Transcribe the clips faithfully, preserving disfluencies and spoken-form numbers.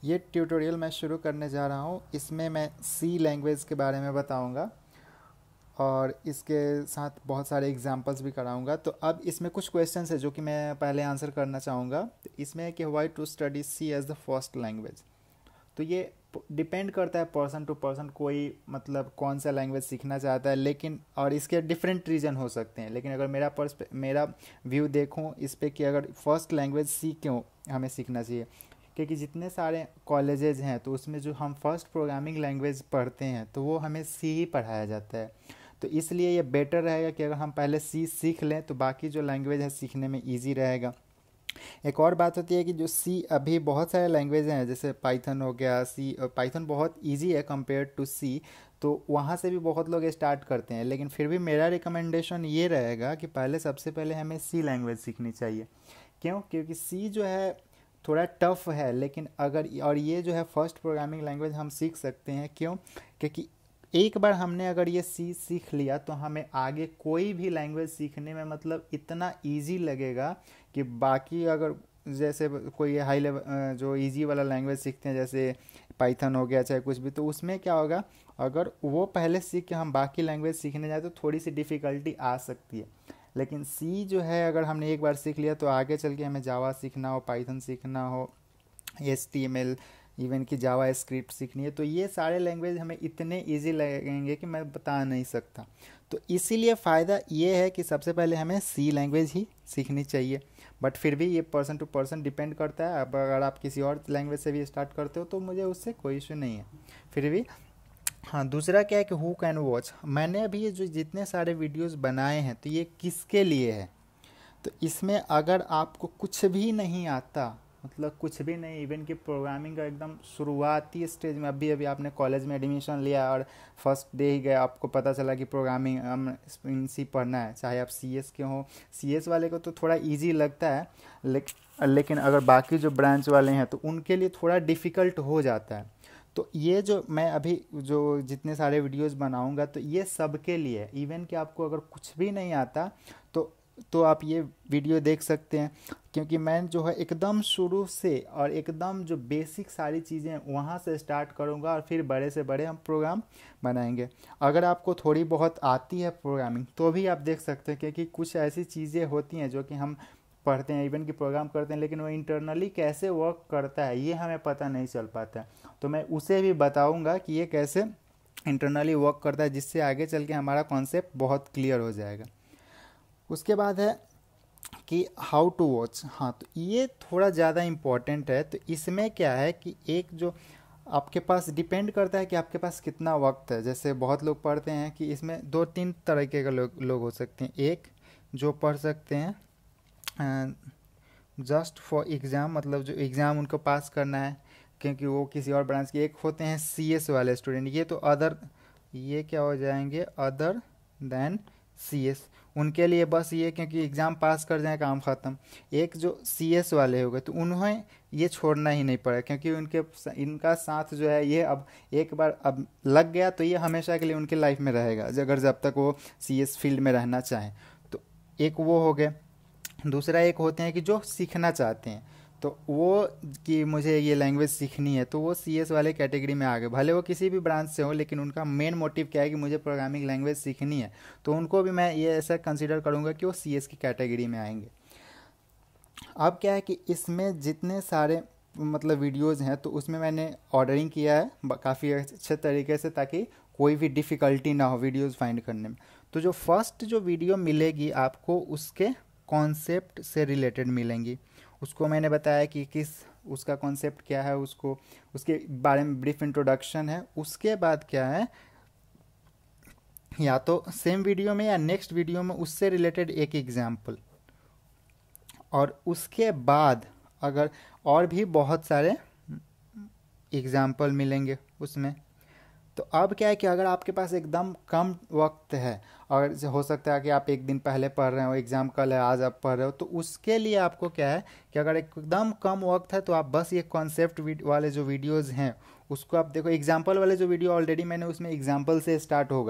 ये ट्यूटोरियल मैं शुरू करने जा रहा हूँ। इसमें मैं सी लैंग्वेज के बारे में बताऊँगा और इसके साथ बहुत सारे एग्जांपल्स भी कराऊंगा। तो अब इसमें कुछ क्वेश्चंस है जो कि मैं पहले आंसर करना चाहूँगा। तो इसमें है कि why to study C as the first language. तो ये डिपेंड करता है पर्सन टू पर्सन, कोई मतलब कौन सा लैंग्वेज सीखना चाहता है, लेकिन और इसके डिफरेंट रीजन हो सकते हैं। लेकिन अगर मेरा पर्सपे मेरा व्यू देखूं इस पे कि अगर फर्स्ट लैंग्वेज सी क्यों हमें सीखना चाहिए, क्योंकि जितने सारे कॉलेजेस हैं तो उसमें जो हम फर्स्ट प्रोग्रामिंग लैंग्वेज पढ़ते हैं तो वो हमें सी ही पढ़ाया जाता है। तो इसलिए ये बेटर रहेगा कि अगर हम पहले सी सीख लें तो बाकी जो लैंग्वेज है सीखने में ईजी रहेगा। एक और बात होती है कि जो सी अभी बहुत सारे लैंग्वेज हैं, जैसे पाइथन हो गया, सी पाइथन बहुत इजी है कंपेयर टू सी, तो वहाँ से भी बहुत लोग स्टार्ट करते हैं। लेकिन फिर भी मेरा रिकमेंडेशन ये रहेगा कि पहले सबसे पहले हमें सी लैंग्वेज सीखनी चाहिए। क्यों? क्योंकि सी जो है थोड़ा टफ है, लेकिन अगर और ये जो है फर्स्ट प्रोग्रामिंग लैंग्वेज हम सीख सकते हैं। क्यों? क्योंकि एक बार हमने अगर ये सी सीख लिया तो हमें आगे कोई भी लैंग्वेज सीखने में मतलब इतना इजी लगेगा कि बाकी अगर जैसे कोई हाई लेवल जो इजी वाला लैंग्वेज सीखते हैं जैसे पाइथन हो गया चाहे कुछ भी, तो उसमें क्या होगा, अगर वो पहले सीख के हम बाकी लैंग्वेज सीखने जाए तो थोड़ी सी डिफ़िकल्टी आ सकती है। लेकिन सी जो है अगर हमने एक बार सीख लिया तो आगे चल के हमें जावा सीखना हो, पाइथन सीखना हो, H T M L, even कि जावा स्क्रिप्ट सीखनी है, तो ये सारे लैंग्वेज हमें इतने इजी लगेंगे कि मैं बता नहीं सकता। तो इसीलिए फ़ायदा ये है कि सबसे पहले हमें सी लैंग्वेज ही सीखनी चाहिए। बट फिर भी ये पर्सन टू पर्सन डिपेंड करता है। अब अगर आप किसी और लैंग्वेज से भी स्टार्ट करते हो तो मुझे उससे कोई इशू नहीं है फिर भी। हाँ, दूसरा क्या है कि हु कैन वॉच। मैंने अभी ये जो जितने सारे वीडियोस बनाए हैं तो ये किसके लिए है। तो इसमें अगर आपको कुछ भी नहीं आता, मतलब कुछ भी नहीं, इवन कि प्रोग्रामिंग का एकदम शुरुआती स्टेज में अभी अभी आपने कॉलेज में एडमिशन लिया और फर्स्ट डे ही गए, आपको पता चला कि प्रोग्रामिंग इन सी पढ़ना है, चाहे आप सी एस के हों। सी एस वाले को तो थोड़ा इजी लगता है, लेकिन लेकिन अगर बाकी जो ब्रांच वाले हैं तो उनके लिए थोड़ा डिफ़िकल्ट हो जाता है। तो ये जो मैं अभी जो जितने सारे वीडियोस बनाऊंगा तो ये सबके लिए, इवन कि आपको अगर कुछ भी नहीं आता तो तो आप ये वीडियो देख सकते हैं। क्योंकि मैं जो है एकदम शुरू से और एकदम जो बेसिक सारी चीज़ें वहाँ से स्टार्ट करूँगा और फिर बड़े से बड़े हम प्रोग्राम बनाएंगे। अगर आपको थोड़ी बहुत आती है प्रोग्रामिंग तो भी आप देख सकते हैं, क्योंकि कुछ ऐसी चीज़ें होती हैं जो कि हम पढ़ते हैं, इवन कि प्रोग्राम करते हैं, लेकिन वो इंटरनली कैसे वर्क करता है ये हमें पता नहीं चल पाता है। तो मैं उसे भी बताऊँगा कि ये कैसे इंटरनली वर्क करता है, जिससे आगे चल के हमारा कॉन्सेप्ट बहुत क्लियर हो जाएगा। उसके बाद है कि हाउ टू वॉच। हाँ, तो ये थोड़ा ज़्यादा इम्पोर्टेंट है। तो इसमें क्या है कि एक जो आपके पास डिपेंड करता है कि आपके पास कितना वक्त है। जैसे बहुत लोग पढ़ते हैं कि इसमें दो तीन तरीके के लोग लोग हो सकते हैं। एक जो पढ़ सकते हैं जस्ट फॉर एग्ज़ाम, मतलब जो एग्ज़ाम उनको पास करना है क्योंकि वो किसी और ब्रांच के। एक होते हैं सी एस वाले स्टूडेंट, ये तो अदर, ये क्या हो जाएंगे, अदर देन सी एस। उनके लिए बस ये क्योंकि एग्ज़ाम पास कर जाए काम ख़त्म। एक जो सी एस वाले हो गए तो उन्हें ये छोड़ना ही नहीं पड़ा, क्योंकि उनके इनका साथ जो है ये अब एक बार अब लग गया तो ये हमेशा के लिए उनके लाइफ में रहेगा, अगर जब तक वो सी एस फील्ड में रहना चाहें। तो एक वो हो गए। दूसरा एक होते हैं कि जो सीखना चाहते हैं, तो वो कि मुझे ये लैंग्वेज सीखनी है, तो वो सी एस वाले कैटेगरी में आ गए। भले वो किसी भी ब्रांच से हो, लेकिन उनका मेन मोटिव क्या है कि मुझे प्रोग्रामिंग लैंग्वेज सीखनी है, तो उनको भी मैं ये ऐसा कंसीडर करूँगा कि वो सी एस की कैटेगरी में आएंगे। अब क्या है कि इसमें जितने सारे मतलब वीडियोस हैं तो उसमें मैंने ऑर्डरिंग किया है काफ़ी अच्छे तरीके से, ताकि कोई भी डिफ़िकल्टी ना हो वीडियोस फाइंड करने में। तो जो फर्स्ट जो वीडियो मिलेगी आपको उसके कॉन्सेप्ट से रिलेटेड मिलेंगी। उसको मैंने बताया कि किस उसका कॉन्सेप्ट क्या है, उसको उसके बारे में ब्रीफ इंट्रोडक्शन है। उसके बाद क्या है, या तो सेम वीडियो में या नेक्स्ट वीडियो में उससे रिलेटेड एक एग्जाम्पल, और उसके बाद अगर और भी बहुत सारे एग्जाम्पल मिलेंगे उसमें। तो अब क्या है कि अगर आपके पास एकदम कम वक्त है, और हो सकता है कि आप एक दिन पहले पढ़ रहे हो, एग्ज़ाम कल है, आज आप पढ़ रहे हो, तो उसके लिए आपको क्या है कि अगर एकदम कम वक्त है तो आप बस ये कॉन्सेप्ट वाले जो वीडियोस हैं उसको आप देखो। एग्जाम्पल वाले जो वीडियो ऑलरेडी मैंने उसमें एग्जाम्पल से स्टार्ट होगा,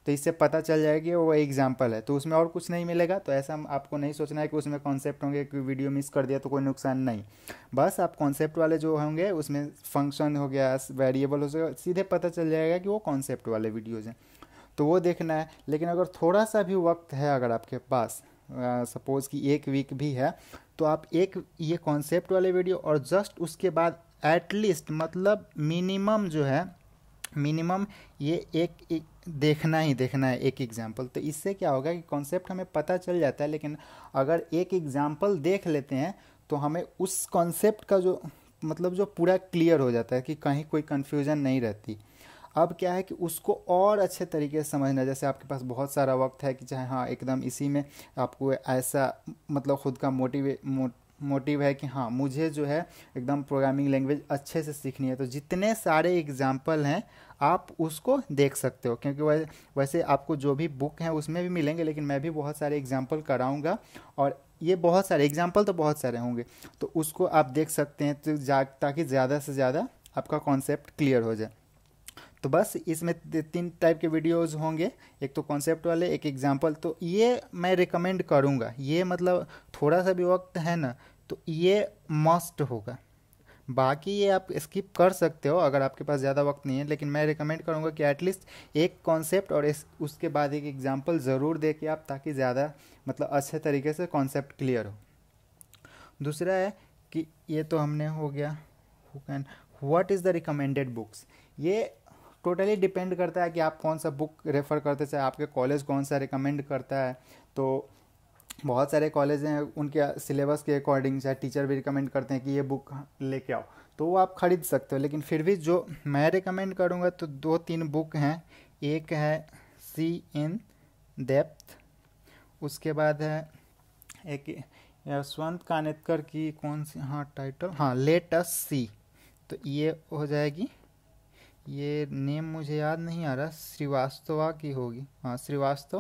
तो इससे पता चल जाएगा कि वो एग्जाम्पल है, तो उसमें और कुछ नहीं मिलेगा। तो ऐसा आपको नहीं सोचना है कि उसमें कॉन्सेप्ट होंगे, कि वीडियो मिस कर दिया तो कोई नुकसान नहीं। बस आप कॉन्सेप्ट वाले जो होंगे उसमें फंक्शन हो गया, वेरिएबल हो गया, सीधे पता चल जाएगा कि वो कॉन्सेप्ट वाले वीडियोज़ हैं, तो वो देखना है। लेकिन अगर थोड़ा सा भी वक्त है अगर आपके पास, सपोज़ कि एक वीक भी है, तो आप एक ये कॉन्सेप्ट वाले वीडियो और जस्ट उसके बाद एटलीस्ट मतलब मिनिमम जो है, मिनिमम ये एक, एक देखना ही देखना है एक एग्जाम्पल। तो इससे क्या होगा कि कॉन्सेप्ट हमें पता चल जाता है, लेकिन अगर एक एग्जाम्पल देख लेते हैं तो हमें उस कॉन्सेप्ट का जो मतलब जो पूरा क्लियर हो जाता है कि कहीं कोई कन्फ्यूज़न नहीं रहती। अब क्या है कि उसको और अच्छे तरीके से समझना, जैसे आपके पास बहुत सारा वक्त है कि चाहे हाँ एकदम इसी में आपको ऐसा मतलब खुद का मोटिवे मो, मोटिव है कि हाँ मुझे जो है एकदम प्रोग्रामिंग लैंग्वेज अच्छे से सीखनी है, तो जितने सारे एग्जाम्पल हैं आप उसको देख सकते हो। क्योंकि वै, वैसे आपको जो भी बुक हैं उसमें भी मिलेंगे, लेकिन मैं भी बहुत सारे एग्जाम्पल कराऊंगा, और ये बहुत सारे एग्जाम्पल तो बहुत सारे होंगे, तो उसको आप देख सकते हैं, तो जा ताकि ज़्यादा से ज़्यादा आपका कॉन्सेप्ट क्लियर हो जाए। तो बस इसमें तीन टाइप के वीडियोस होंगे, एक तो कॉन्सेप्ट वाले, एक एग्जांपल। तो ये मैं रिकमेंड करूँगा, ये मतलब थोड़ा सा भी वक्त है ना तो ये मस्ट होगा। बाकी ये आप स्किप कर सकते हो अगर आपके पास ज़्यादा वक्त नहीं है, लेकिन मैं रिकमेंड करूँगा कि एटलीस्ट एक कॉन्सेप्ट और इस उसके बाद एक एग्जांपल ज़रूर दे के आप, ताकि ज़्यादा मतलब अच्छे तरीके से कॉन्सेप्ट क्लियर हो। दूसरा है कि ये तो हमने हो गया who can what is the recommended books. ये टोटली डिपेंड करता है कि आप कौन सा बुक रेफ़र करते, चाहे आपके कॉलेज कौन सा रिकमेंड करता है। तो बहुत सारे कॉलेज हैं उनके सिलेबस के अकॉर्डिंग, चाहे टीचर भी रिकमेंड करते हैं कि ये बुक लेके आओ, तो वो आप ख़रीद सकते हो। लेकिन फिर भी जो मैं रिकमेंड करूँगा तो दो तीन बुक हैं। एक है सी इन डेप्थ, उसके बाद है एक यशवंत कानेटकर की कौन सी, हाँ टाइटल, हाँ लेट अस सी, तो ये हो जाएगी। ये नेम मुझे याद नहीं आ रहा, श्रीवास्तवा की होगी, हाँ श्रीवास्तव,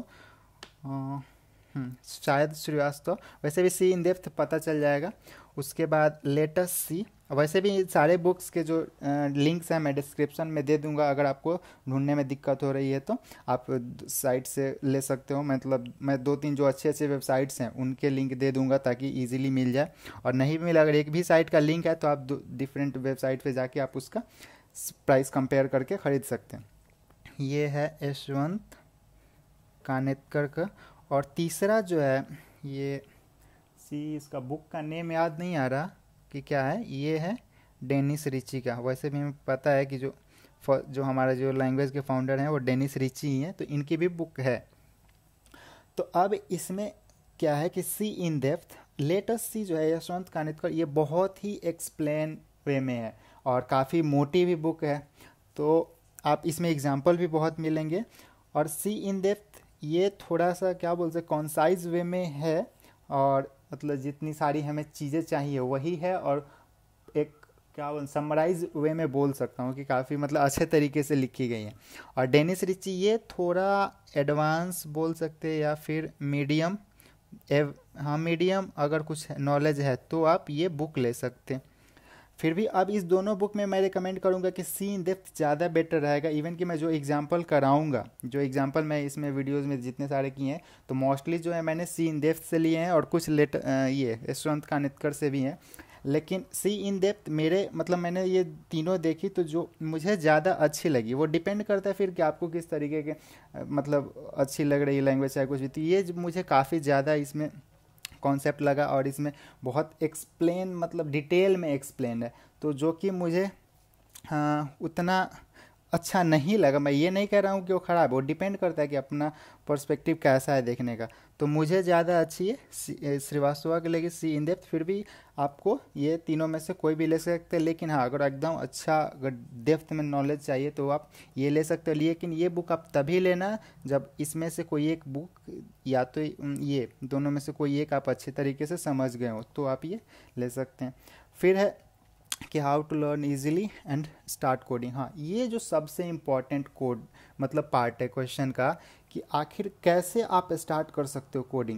शायद श्रीवास्तव। वैसे भी सी इन डेप्थ पता चल जाएगा। उसके बाद लेटेस्ट सी, वैसे भी सारे बुक्स के जो लिंक्स हैं मैं डिस्क्रिप्शन में दे दूंगा, अगर आपको ढूंढने में दिक्कत हो रही है तो आप साइट से ले सकते हो। मतलब मैं दो तीन जो अच्छे अच्छे वेबसाइट्स हैं उनके लिंक दे दूंगा ताकि इजीली मिल जाए, और नहीं भी मिला अगर एक भी साइट का लिंक है तो आप डिफरेंट वेबसाइट पे जाके आप उसका प्राइस कंपेयर करके ख़रीद सकते हैं। ये है यशवंत कानेटकर का। और तीसरा जो है ये सी, इसका बुक का नेम याद नहीं आ रहा कि क्या है, ये है डेनिस रिची का। वैसे भी हमें पता है कि जो जो हमारा जो लैंग्वेज के फाउंडर हैं वो डेनिस रिची ही हैं, तो इनकी भी बुक है। तो अब इसमें क्या है कि सी इन डेप्थ, लेटेस्ट सी जो है यशवंत कानेटकर, ये बहुत ही एक्सप्लेन वे में है और काफ़ी मोटी भी बुक है, तो आप इसमें एग्जाम्पल भी बहुत मिलेंगे। और सी इन डेप्थ ये थोड़ा सा क्या बोलते हैं कॉन्साइज वे में है, और मतलब जितनी सारी हमें चीज़ें चाहिए वही है, और एक क्या बोल समराइज वे में बोल सकता हूँ कि काफ़ी मतलब अच्छे तरीके से लिखी गई हैं। और डेनिस रिची ये थोड़ा एडवांस बोल सकते हैं या फिर मीडियम, हाँ मीडियम अगर कुछ नॉलेज है तो आप ये बुक ले सकते हैं। फिर भी अब इस दोनों बुक में मैं रिकमेंड करूंगा कि सी इन डेप्थ ज़्यादा बेटर रहेगा। इवन कि मैं जो एग्जांपल कराऊंगा, जो एग्जांपल मैं इसमें वीडियोस में जितने सारे किए हैं तो मोस्टली जो है मैंने सी इन डेप्थ से लिए हैं, और कुछ लेट ये यशवंत कानेटकर से भी हैं। लेकिन सी इन डेप्थ मेरे मतलब मैंने ये तीनों देखी तो जो मुझे ज़्यादा अच्छी लगी, वो डिपेंड करता है फिर कि आपको किस तरीके के मतलब अच्छी लग रही है लैंग्वेज चाहे कुछ भी, तो ये मुझे काफ़ी ज़्यादा इसमें कॉन्सेप्ट लगा, और इसमें बहुत एक्सप्लेन मतलब डिटेल में एक्सप्लेन है, तो जो कि मुझे हाँ उतना अच्छा नहीं लगा। मैं ये नहीं कह रहा हूँ कि वो ख़राब है, वो डिपेंड करता है कि अपना पर्सपेक्टिव कैसा है देखने का। तो मुझे ज़्यादा अच्छी है श्रीवास्तवा की लगी सी इन डेप्थ। फिर भी आपको ये तीनों में से कोई भी ले सकते हैं, लेकिन हाँ अगर एकदम अच्छा अगर डेप्थ में नॉलेज चाहिए तो आप ये ले सकते हो। लेकिन ये बुक आप तभी लेना जब इसमें से कोई एक बुक या तो ये दोनों में से कोई एक आप अच्छे तरीके से समझ गए हो तो आप ये ले सकते हैं। फिर है कि how to learn easily and start coding. हाँ ये जो सबसे इम्पॉर्टेंट कोड मतलब पार्ट है क्वेश्चन का कि आखिर कैसे आप स्टार्ट कर सकते हो कोडिंग।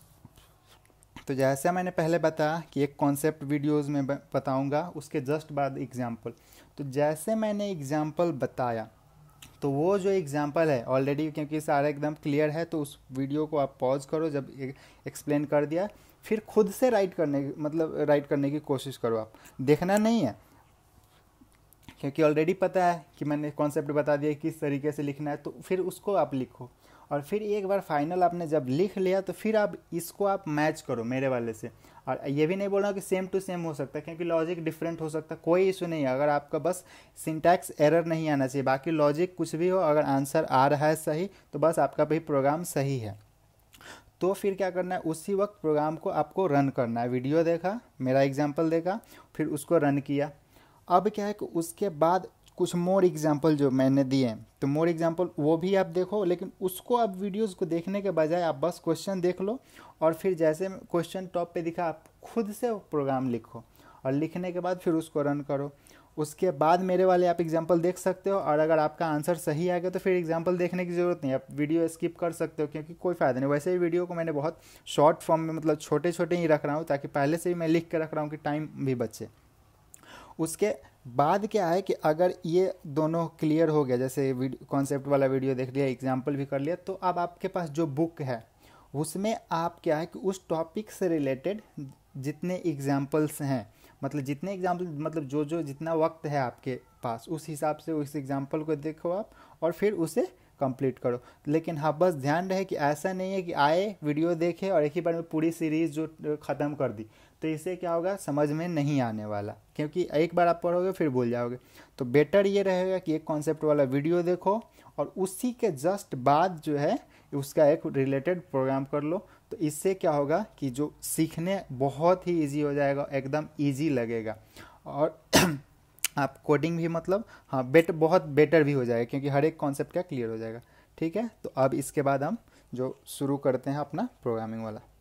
तो जैसे मैंने पहले बताया कि एक कॉन्सेप्ट वीडियोस में बताऊंगा, उसके जस्ट बाद एग्जांपल। तो जैसे मैंने एग्जांपल बताया तो वो जो एग्जांपल है ऑलरेडी, क्योंकि सारा एकदम क्लियर है, तो उस वीडियो को आप पॉज करो जब एक्सप्लेन कर दिया, फिर खुद से राइट करने मतलब राइट करने की कोशिश करो। आप देखना नहीं है, क्योंकि ऑलरेडी पता है कि मैंने कॉन्सेप्ट बता दिया किस तरीके से लिखना है, तो फिर उसको आप लिखो। और फिर एक बार फाइनल आपने जब लिख लिया तो फिर आप इसको आप मैच करो मेरे वाले से। और ये भी नहीं बोल रहा हूँ कि सेम टू सेम हो सकता है, क्योंकि लॉजिक डिफरेंट हो सकता है, कोई इशू नहीं है। अगर आपका बस सिंटैक्स एरर नहीं आना चाहिए, बाकी लॉजिक कुछ भी हो, अगर आंसर आ रहा है सही तो बस आपका भी प्रोग्राम सही है। तो फिर क्या करना है, उसी वक्त प्रोग्राम को आपको रन करना है। वीडियो देखा, मेरा एग्जाम्पल देखा, फिर उसको रन किया। अब क्या है कि उसके बाद कुछ मोर एग्जाम्पल जो मैंने दिए हैं, तो मोर एग्जाम्पल वो भी आप देखो, लेकिन उसको आप वीडियोस को देखने के बजाय आप बस क्वेश्चन देख लो, और फिर जैसे क्वेश्चन टॉप पे दिखा आप खुद से प्रोग्राम लिखो, और लिखने के बाद फिर उसको रन करो। उसके बाद मेरे वाले आप एग्जाम्पल देख सकते हो, और अगर आपका आंसर सही आ गया तो फिर एग्जाम्पल देखने की ज़रूरत नहीं, आप वीडियो स्किप कर सकते हो, क्योंकि कोई फ़ायदा नहीं। वैसे ही वीडियो को मैंने बहुत शॉर्ट फॉर्म में मतलब छोटे छोटे ही रख रहा हूँ, ताकि पहले से ही मैं लिख के रख रहा हूँ कि टाइम भी बचे। उसके बाद क्या है कि अगर ये दोनों क्लियर हो गया, जैसे कॉन्सेप्ट वाला वीडियो देख लिया, एग्जाम्पल भी कर लिया, तो अब आपके पास जो बुक है उसमें आप क्या है कि उस टॉपिक से रिलेटेड जितने एग्जाम्पल्स हैं, मतलब जितने एग्जाम्पल मतलब जो जो जितना वक्त है आपके पास, उस हिसाब से उस एग्जाम्पल को देखो आप, और फिर उसे कंप्लीट करो। लेकिन हाँ, बस ध्यान रहे कि ऐसा नहीं है कि आए वीडियो देखे और एक ही बार में पूरी सीरीज़ जो ख़त्म कर दी, तो इससे क्या होगा, समझ में नहीं आने वाला, क्योंकि एक बार आप पढ़ोगे फिर भूल जाओगे। तो बेटर ये रहेगा कि एक कॉन्सेप्ट वाला वीडियो देखो, और उसी के जस्ट बाद जो है उसका एक रिलेटेड प्रोग्राम कर लो। तो इससे क्या होगा कि जो सीखने बहुत ही इजी हो जाएगा, एकदम इजी लगेगा, और आप कोडिंग भी मतलब हाँ बेट बहुत बेटर भी हो जाएगा, क्योंकि हर एक कॉन्सेप्ट का क्लियर हो जाएगा। ठीक है, तो अब इसके बाद हम जो शुरू करते हैं अपना प्रोग्रामिंग वाला।